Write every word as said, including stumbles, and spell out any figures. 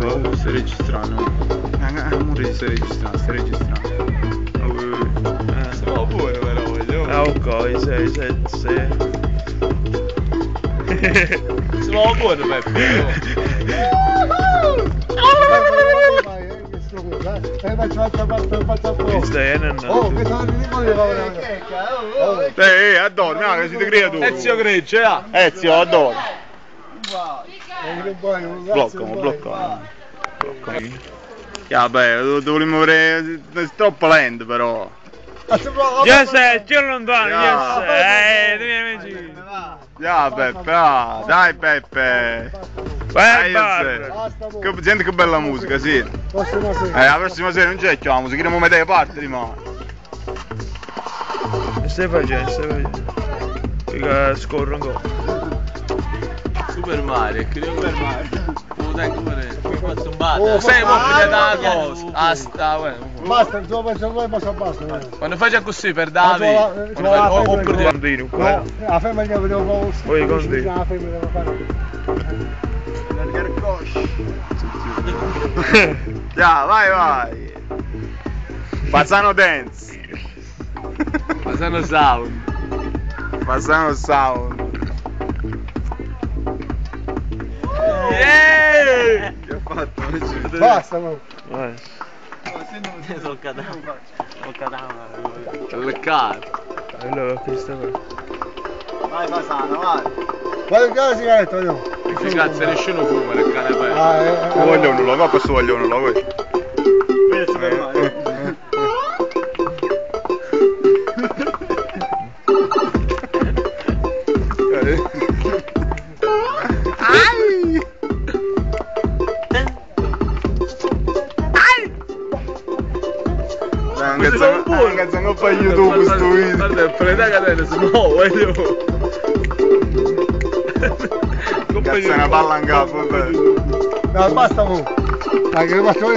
Oh, stai registrando. Amore, stai registrando, stai registrando. Eh, siamo pure però, voglio. Ah, ok, sei, sei, sei. Siamo pure, Peppe. Ci stai andando? Oh, che sono di Ehi, addormi, ah, che siete creature. Ezio Gregge, ah. Ezio, addormi. Blocco, Blocco, blocco. Ja, beh, dovremmo avere... è troppo lento però. Yes, c'è lontano, yes. Eh, devi amici. Ja, Peppe, ah, dai Peppe. Vai, basta. Che, senti che bella musica, sì. Prossima Eh, sera. la prossima sera non c'è la musica, dobbiamo mettere parte di mano. Che stai facendo, stai facendo? Che scorro ancora. Super Mario, che Super Mario. Dai, come mi faccio un bacio. Oh, Sei ma- mobile da ah, cosa? Asta, uè. Basta, il tuo penso voi basta basta. Quando faccia così per Davi, Ma quando trova- trova fai- o- la oppure femmina. Continui qua. No, la femmina vedevo proprio. Poi conti. La femmina devo fare. Ja, vai, vai. Fasano dance. Fasano sound. Fasano sound. Yeah! Che ha fatto? Basta, no. Vai. Sono cadavere. Sono cadavere. Le carte. Allora, questo qua. Vai Fasano, vai. Guarda che la sigaretta, io. Che cazzo, nessuno fuma nel canapè. Ah, eh, eh, Voglio uno, lo va questo voglio uno, lo vuoi? Anche se non fai YouTube sto video. Guarda, prenda cadere, se no voglio. Cazzo è una palla in capo, beh. No, basta, mo. Dai, che faccio